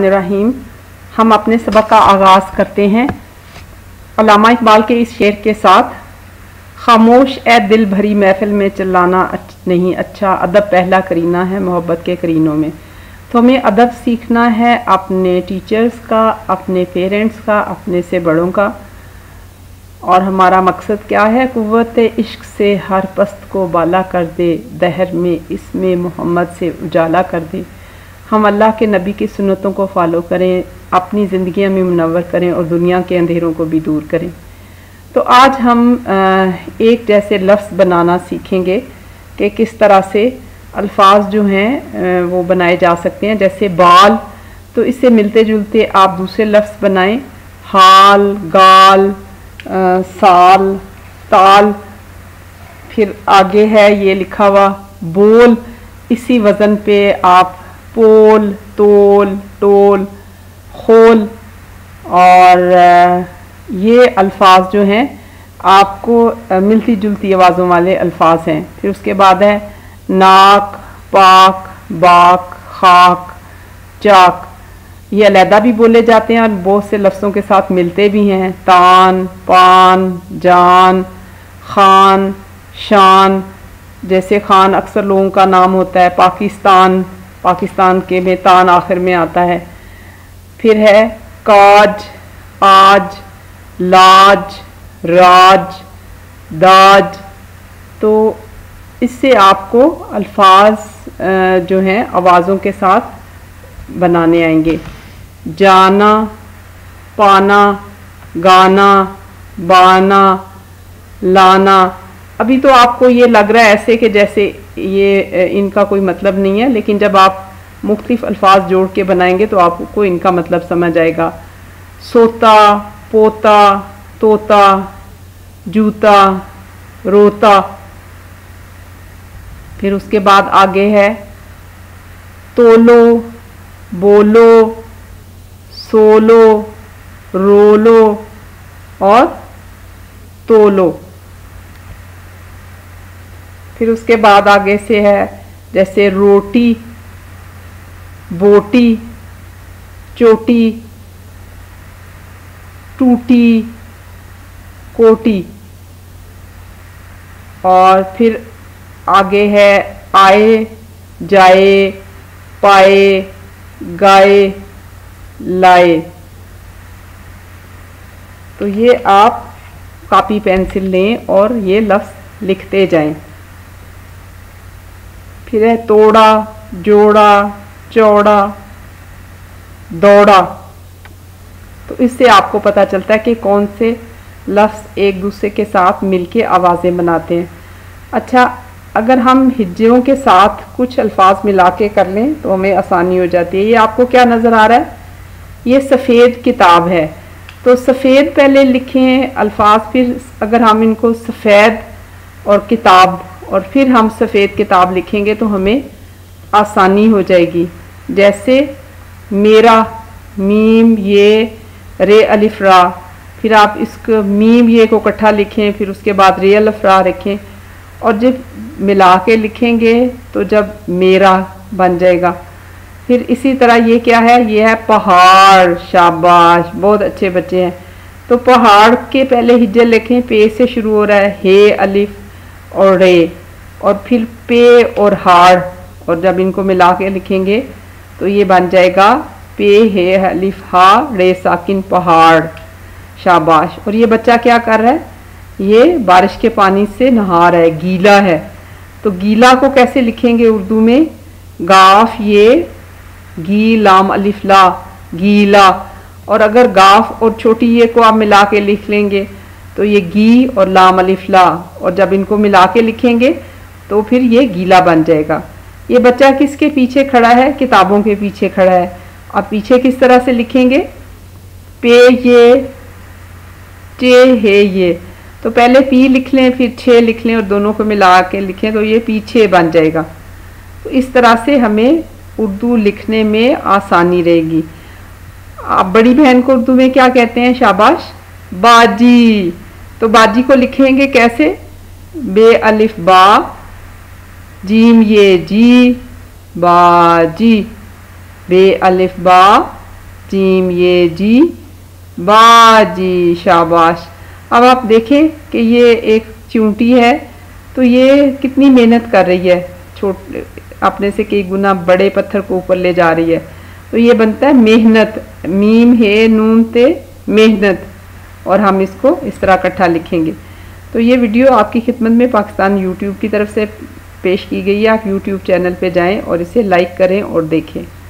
बिस्मिल्लाहिर्रहमानिर्रहीम। हम अपने सबक का आगाज़ करते हैं अल्लामा इकबाल के इस शेर के साथ। खामोश ए दिल भरी महफिल में चिल्लाना नहीं अच्छा, अदब पहला करीना है मोहब्बत के करीनों में। तो हमें अदब सीखना है अपने टीचर्स का, अपने पेरेंट्स का, अपने से बड़ों का। और हमारा मकसद क्या है? कुव्वत इश्क से हर पस्त को बाला कर दे, दहर में इसमें मोहम्मद से उजाला कर दे। हम अल्लाह के नबी की सुन्नतों को फॉलो करें, अपनी ज़िंदगियाँ में मुनव्वर करें और दुनिया के अंधेरों को भी दूर करें। तो आज हम एक जैसे लफ्ज़ बनाना सीखेंगे कि किस तरह से अल्फाज जो हैं वो बनाए जा सकते हैं। जैसे बाल, तो इससे मिलते जुलते आप दूसरे लफ्ज़ बनाएं। हाल, गाल, साल, ताल। फिर आगे है ये लिखा हुआ बोल, इसी वज़न पे आप पोल, तोल, टोल, खोल। और ये अल्फाज जो हैं आपको मिलती जुलती आवाज़ों वाले अल्फाज हैं। फिर उसके बाद है नाक, पाक, बाक, खाक, चाक। ये अलहदा भी बोले जाते हैं और बहुत से लफ्ज़ों के साथ मिलते भी हैं। तान, पान, जान, खान, शान। जैसे खान अक्सर लोगों का नाम होता है। पाकिस्तान, पाकिस्तान के में तान आखिर में आता है। फिर है काज, आज, लाज, राज, दाज। तो इससे आपको अल्फाज जो हैं आवाज़ों के साथ बनाने आएंगे। जाना, पाना, गाना, बाना, लाना। अभी तो आपको ये लग रहा है ऐसे कि जैसे ये इनका कोई मतलब नहीं है, लेकिन जब आप मुख्तलिफ अल्फाज जोड़ के बनाएंगे तो आपको इनका मतलब समझ आएगा। सोता, पोता, तोता, जूता, रोता। फिर उसके बाद आगे है तोलो, बोलो, सोलो, रोलो और तोलो। फिर उसके बाद आगे से है जैसे रोटी, बोटी, चोटी, टूटी, कोटी। और फिर आगे है आए, जाए, पाए, गाए, लाए। तो ये आप कॉपी पेंसिल लें और ये लफ्ज़ लिखते जाएं। फिर है तोड़ा, जोड़ा, चौड़ा, दौड़ा। तो इससे आपको पता चलता है कि कौन से लफ्ज़ एक दूसरे के साथ मिलके आवाज़ें बनाते हैं। अच्छा, अगर हम हिज्जों के साथ कुछ अल्फाज मिला के कर लें तो हमें आसानी हो जाती है। ये आपको क्या नज़र आ रहा है? ये सफ़ेद किताब है। तो सफ़ेद पहले लिखें अल्फाज, फिर अगर हम इनको सफ़ेद और किताब और फिर हम सफ़ेद किताब लिखेंगे तो हमें आसानी हो जाएगी। जैसे मेरा, मीम ये, रे अलिफ रा। फिर आप इसको मीम ये को इकट्ठा लिखें, फिर उसके बाद रे अलिफ रा रखें और जब मिला के लिखेंगे तो जब मेरा बन जाएगा। फिर इसी तरह ये क्या है? ये है पहाड़। शाबाश, बहुत अच्छे बच्चे हैं। तो पहाड़ के पहले हिज्जे लिखें, पे से शुरू हो रहा है, हे अलिफ और रे, और फिर पे और हाड़, और जब इनको मिला के लिखेंगे तो ये बन जाएगा पे, हे अलिफ, हा, रे साकिन, पहाड़। शाबाश। और ये बच्चा क्या कर रहा है? ये बारिश के पानी से नहा रहा है, गीला है। तो गीला को कैसे लिखेंगे उर्दू में? गाफ ये, गी लाम अलिफ ला, गीला। और अगर गाफ और छोटी ये को आप मिला के लिख लेंगे तो ये गी और लाम अलिफ ला, और जब इनको मिला के लिखेंगे तो फिर ये गीला बन जाएगा। ये बच्चा किसके पीछे खड़ा है? किताबों के पीछे खड़ा है। आप पीछे किस तरह से लिखेंगे? पे ये, चे हे ये। तो पहले पी लिख लें, फिर छे लिख लें और दोनों को मिला के लिखें तो ये पीछे बन जाएगा। तो इस तरह से हमें उर्दू लिखने में आसानी रहेगी। आप बड़ी बहन को उर्दू में क्या कहते हैं? शाबाश, बाजी। तो बाजी को लिखेंगे कैसे? बे अलिफ बा, जीम ये जी, बाजी। बे अलिफ बा, जीम ये जी, बाजी, शाबाश। अब आप देखें कि ये एक चूंटी है, तो ये कितनी मेहनत कर रही है, छोटे अपने से कई गुना बड़े पत्थर को ऊपर ले जा रही है। तो ये बनता है मेहनत, मीम है नून ते मेहनत, और हम इसको इस तरह इकट्ठा लिखेंगे। तो ये वीडियो आपकी खिदमत में पाकिस्तान यूट्यूब की तरफ से पेश की गई है। आप यूट्यूब चैनल पे जाएं और इसे लाइक करें और देखें।